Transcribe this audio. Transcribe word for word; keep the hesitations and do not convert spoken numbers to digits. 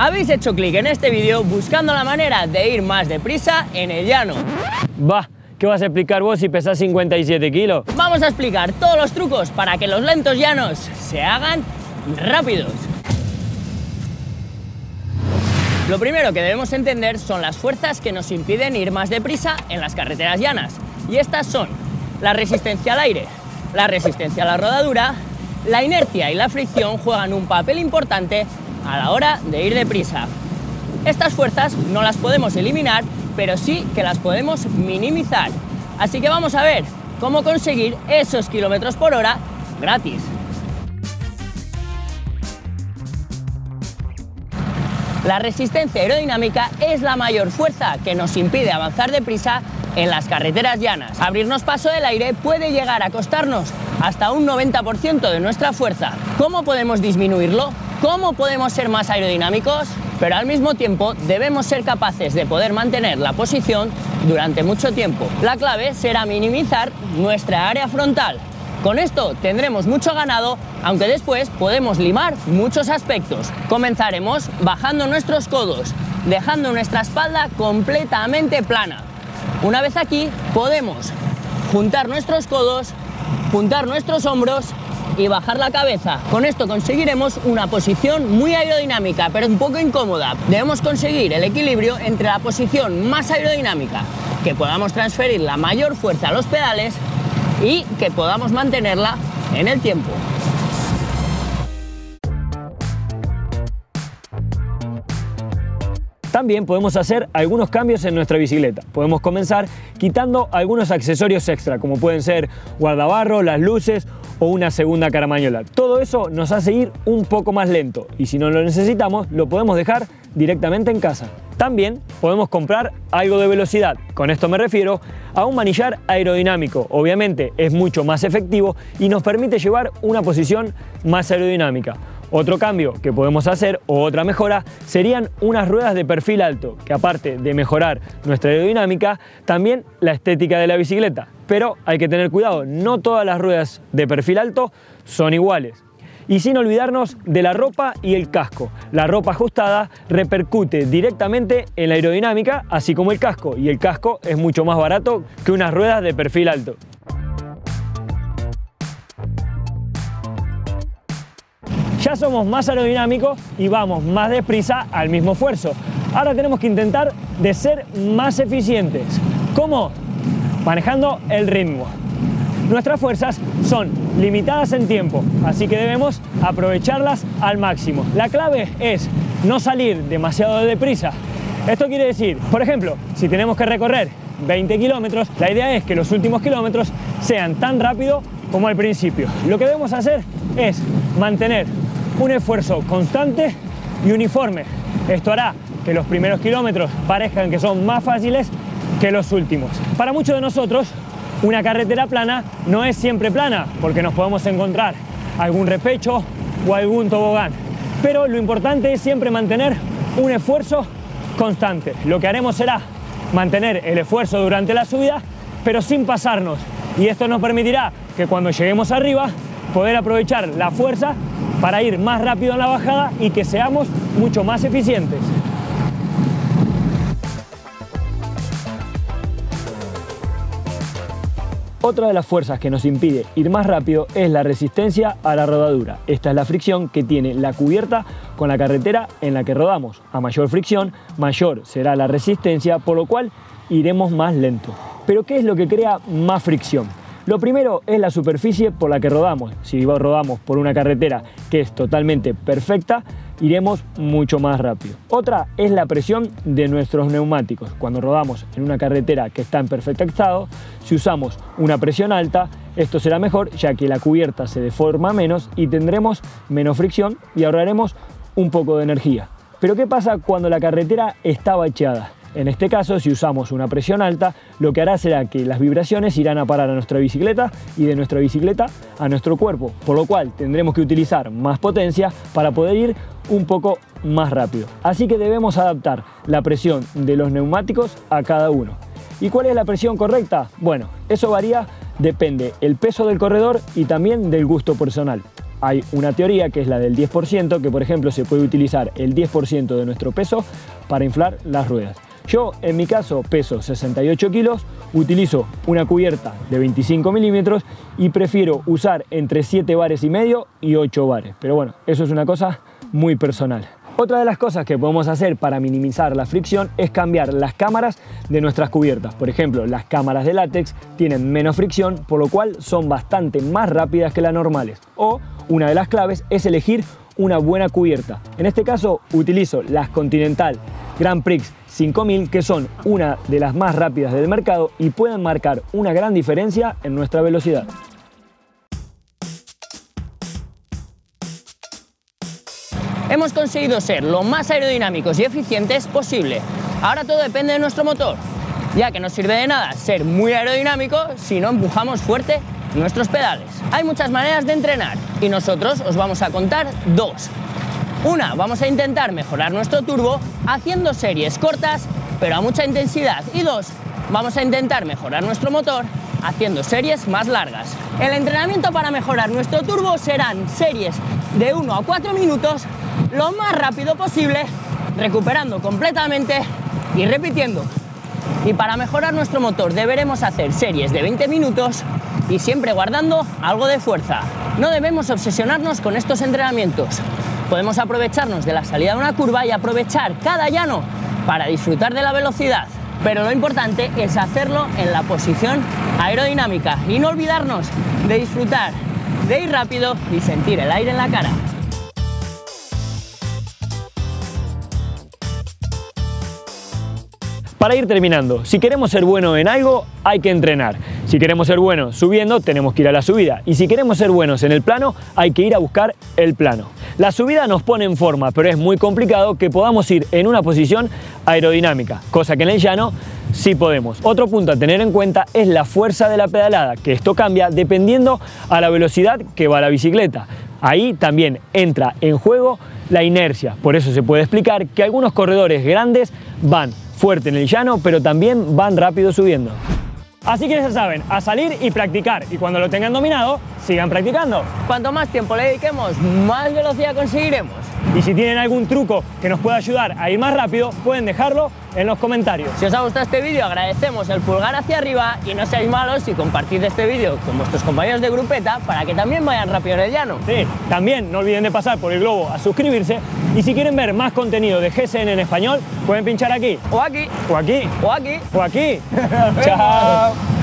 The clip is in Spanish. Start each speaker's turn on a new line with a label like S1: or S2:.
S1: Habéis hecho clic en este vídeo buscando la manera de ir más deprisa en el llano.
S2: Bah, ¿qué vas a explicar vos si pesás cincuenta y siete kilos?
S1: Vamos a explicar todos los trucos para que los lentos llanos se hagan rápidos. Lo primero que debemos entender son las fuerzas que nos impiden ir más deprisa en las carreteras llanas. Y estas son la resistencia al aire, la resistencia a la rodadura, la inercia y la fricción juegan un papel importante a la hora de ir deprisa. Estas fuerzas no las podemos eliminar, pero sí que las podemos minimizar. Así que vamos a ver cómo conseguir esos kilómetros por hora gratis. La resistencia aerodinámica es la mayor fuerza que nos impide avanzar deprisa en las carreteras llanas. Abrirnos paso del aire puede llegar a costarnos hasta un noventa por ciento de nuestra fuerza. ¿Cómo podemos disminuirlo? ¿Cómo podemos ser más aerodinámicos? Pero al mismo tiempo debemos ser capaces de poder mantener la posición durante mucho tiempo. La clave será minimizar nuestra área frontal. Con esto tendremos mucho ganado, aunque después podemos limar muchos aspectos. Comenzaremos bajando nuestros codos, dejando nuestra espalda completamente plana. Una vez aquí podemos juntar nuestros codos, juntar nuestros hombros y bajar la cabeza. Con esto conseguiremos una posición muy aerodinámica, pero un poco incómoda. Debemos conseguir el equilibrio entre la posición más aerodinámica, que podamos transferir la mayor fuerza a los pedales, y que podamos mantenerla en el tiempo.
S2: También podemos hacer algunos cambios en nuestra bicicleta. Podemos comenzar quitando algunos accesorios extra, como pueden ser guardabarro, las luces o una segunda caramañola. Todo eso nos hace ir un poco más lento y si no lo necesitamos, lo podemos dejar directamente en casa. También podemos comprar algo de velocidad. Con esto me refiero a un manillar aerodinámico. Obviamente es mucho más efectivo y nos permite llevar una posición más aerodinámica. Otro cambio que podemos hacer o otra mejora serían unas ruedas de perfil alto, que aparte de mejorar nuestra aerodinámica, también la estética de la bicicleta. Pero hay que tener cuidado, no todas las ruedas de perfil alto son iguales. Y sin olvidarnos de la ropa y el casco. La ropa ajustada repercute directamente en la aerodinámica, así como el casco, y el casco es mucho más barato que unas ruedas de perfil alto. Ya somos más aerodinámicos y vamos más deprisa al mismo esfuerzo. Ahora tenemos que intentar de ser más eficientes. ¿Cómo? Manejando el ritmo. Nuestras fuerzas son limitadas en tiempo, así que debemos aprovecharlas al máximo. La clave es no salir demasiado deprisa. Esto quiere decir, por ejemplo, si tenemos que recorrer veinte kilómetros, la idea es que los últimos kilómetros sean tan rápido como al principio. Lo que debemos hacer es mantener un esfuerzo constante y uniforme. Esto hará que los primeros kilómetros parezcan que son más fáciles que los últimos. Para muchos de nosotros, una carretera plana no es siempre plana, porque nos podemos encontrar algún repecho o algún tobogán. Pero lo importante es siempre mantener un esfuerzo constante. Lo que haremos será mantener el esfuerzo durante la subida, pero sin pasarnos. Y esto nos permitirá que cuando lleguemos arriba, poder aprovechar la fuerza para ir más rápido en la bajada y que seamos mucho más eficientes. Otra de las fuerzas que nos impide ir más rápido es la resistencia a la rodadura. Esta es la fricción que tiene la cubierta con la carretera en la que rodamos. A mayor fricción, mayor será la resistencia, por lo cual iremos más lento. Pero ¿qué es lo que crea más fricción? Lo primero es la superficie por la que rodamos. Si rodamos por una carretera que es totalmente perfecta, iremos mucho más rápido. Otra es la presión de nuestros neumáticos. Cuando rodamos en una carretera que está en perfecto estado, si usamos una presión alta, esto será mejor ya que la cubierta se deforma menos y tendremos menos fricción y ahorraremos un poco de energía. Pero ¿qué pasa cuando la carretera está bacheada? En este caso, si usamos una presión alta, lo que hará será que las vibraciones irán a parar a nuestra bicicleta y de nuestra bicicleta a nuestro cuerpo, por lo cual tendremos que utilizar más potencia para poder ir un poco más rápido. Así que debemos adaptar la presión de los neumáticos a cada uno. ¿Y cuál es la presión correcta? Bueno, eso varía, depende el peso del corredor y también del gusto personal. hay una teoría que es la del diez por ciento, que por ejemplo se puede utilizar el diez por ciento de nuestro peso para inflar las ruedas. Yo en mi caso peso sesenta y ocho kilos, utilizo una cubierta de veinticinco milímetros y prefiero usar entre siete bares y medio y ocho bares. Pero bueno, eso es una cosa muy personal. Otra de las cosas que podemos hacer para minimizar la fricción es cambiar las cámaras de nuestras cubiertas. Por ejemplo, las cámaras de látex tienen menos fricción, por lo cual son bastante más rápidas que las normales. O una de las claves es elegir una buena cubierta. En este caso utilizo las Continental Grand Prix cinco mil, que son una de las más rápidas del mercado y pueden marcar una gran diferencia en nuestra velocidad.
S1: Hemos conseguido ser lo más aerodinámicos y eficientes posible. Ahora todo depende de nuestro motor, ya que no sirve de nada ser muy aerodinámico si no empujamos fuerte nuestros pedales. Hay muchas maneras de entrenar y nosotros os vamos a contar dos. Una, vamos a intentar mejorar nuestro turbo haciendo series cortas pero a mucha intensidad. Y dos, vamos a intentar mejorar nuestro motor haciendo series más largas. El entrenamiento para mejorar nuestro turbo serán series de uno a cuatro minutos lo más rápido posible, recuperando completamente y repitiendo. Y para mejorar nuestro motor deberemos hacer series de veinte minutos y siempre guardando algo de fuerza. No debemos obsesionarnos con estos entrenamientos. Podemos aprovecharnos de la salida de una curva y aprovechar cada llano para disfrutar de la velocidad. Pero lo importante es hacerlo en la posición aerodinámica y no olvidarnos de disfrutar de ir rápido y sentir el aire en la cara.
S2: Para ir terminando, si queremos ser buenos en algo, hay que entrenar. Si queremos ser buenos subiendo, tenemos que ir a la subida. Y si queremos ser buenos en el plano, hay que ir a buscar el plano. La subida nos pone en forma, pero es muy complicado que podamos ir en una posición aerodinámica, cosa que en el llano sí podemos. Otro punto a tener en cuenta es la fuerza de la pedalada, que esto cambia dependiendo a la velocidad que va la bicicleta. Ahí también entra en juego la inercia. Por eso se puede explicar que algunos corredores grandes van fuerte en el llano, pero también van rápido subiendo. Así que ya saben, a salir y practicar, y cuando lo tengan dominado, sigan practicando.
S1: Cuanto más tiempo le dediquemos, más velocidad conseguiremos.
S2: Y si tienen algún truco que nos pueda ayudar a ir más rápido, pueden dejarlo en los comentarios.
S1: Si os ha gustado este vídeo, agradecemos el pulgar hacia arriba y no seáis malos si compartid este vídeo con vuestros compañeros de grupeta para que también vayan rápido en el llano.
S2: Sí, también no olviden de pasar por el globo a suscribirse, y si quieren ver más contenido de G S N en español, pueden pinchar aquí.
S1: O aquí.
S2: O aquí.
S1: O aquí.
S2: O aquí. Chao.